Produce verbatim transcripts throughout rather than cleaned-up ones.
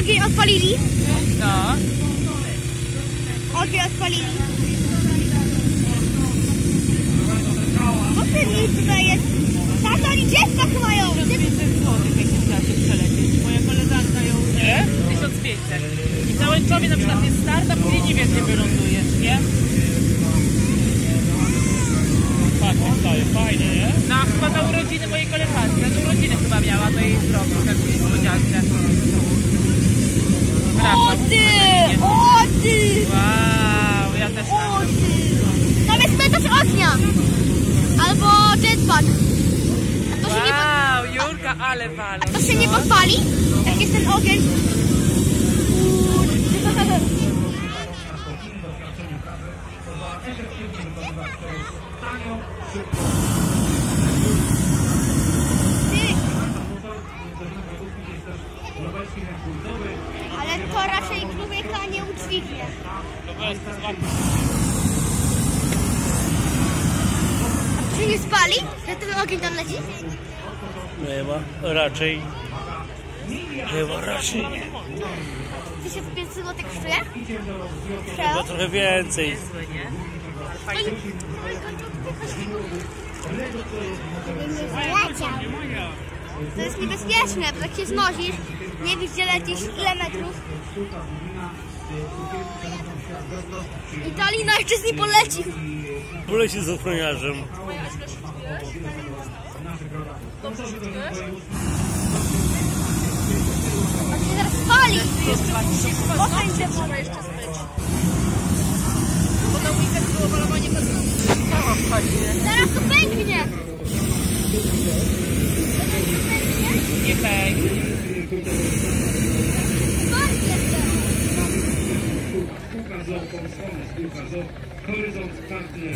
ogień odpalili. No. Ogień odpalili. Popyli tutaj jest. Tato, oni dziecko mają. tysiąc pięćset złotych, jak chciała się przelecieć. Moja koleżanka ją... Nie? tysiąc pięćset. I w Załęczowie na przykład jest start, a później nie wiesz, gdzie wylądujesz, nie? Fajnie, nie? No, chyba na urodziny mojej koleżanki. Na urodziny chyba miała, to jej zrobił taką niespodziankę. O ty! O ty! Wow, ja też O mam. ty! Tam jest metarz ognia! Albo jetpack. To się, nie, Wow, Jurka, ale walą. to się nie podpali? Jak jest ten ogień? Ale to raczej człowieka nie udźwignie. A czy nie spali? Że ten ogień tam leci? Chyba raczej. Chyba raczej nie. tysiąc pięćset złotych kosztuje? Chyba trochę więcej. To jest niebezpieczne, bo jak się znosisz, nie wiesz gdzie lecisz, ile metrów. I ta lina jeszcze z niej poleci. Poleci z ochroniarzem. On się zaraz spali. Potańczę wodę jeszcze zbyć. Bo na weekend było malowanie bez Teraz to pęknie. Nie pęknie. Spółka z O P O M, spółka z O P O M, Horyzont Partner.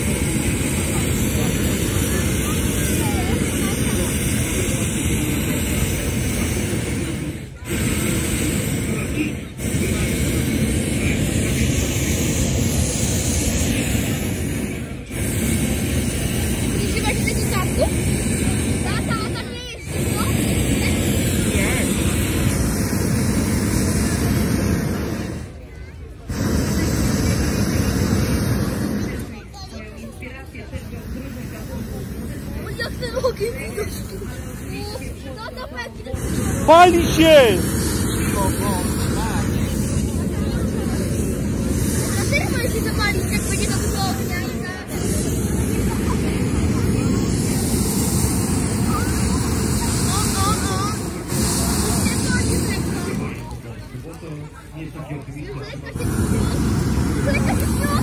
Pali się! Dlaczego może się zapalić, jak będzie to dużo ognia? O, o, o! Nie pali tego! Kuleka się śnią!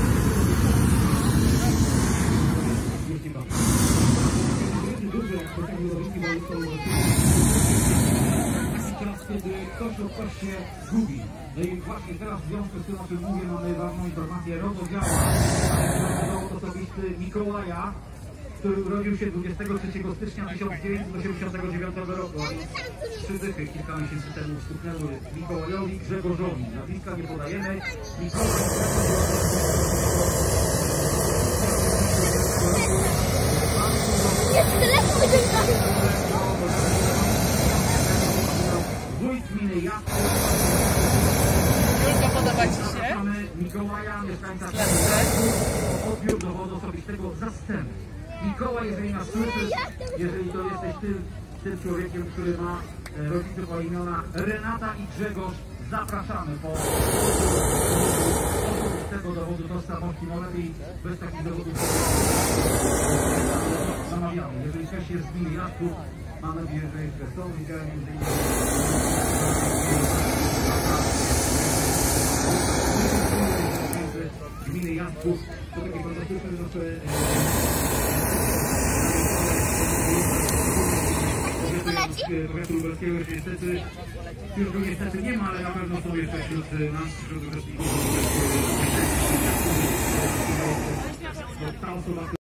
Kiedy ktoś lub ktoś się zgubi. No i właśnie teraz w związku z tym, o czym mówię, mamy ważną informację. RODO działa. Dowód osobisty Mikołaja, który urodził się dwudziestego trzeciego stycznia tysiąc dziewięćset osiemdziesiątego dziewiątego roku. Trzy dychy kilka miesięcy temu stuknęły Mikołajowi Grzegorzowi. Nazwiska nie podajemy. Mikołaj Jest telefon wyciągany! wójt gminy Jasło. Jurka, podoba ci się? Mikołaja, mieszkańca o odbiór dowodu osobistego zastępstw. Mikołaj, jeżeli nas słyszysz, jeżeli to jesteś tym, tym człowiekiem, który ma e, rodziców o imiona Renata i Grzegorz, zapraszamy po osobistego dowodu tożsamości. No lepiej bez takich dowodów zamawiamy. Jeżeli ktoś jest z gminy Jasków, mam nadzieję, że jest wesoły. Widziałem między innymi gminy Jasków, to takie fantastyczne nasze powiatu lubelskiego, że niestety już go niestety nie ma, ale na pewno są jeszcze wśród nas, wśród uczestników. Ta osoba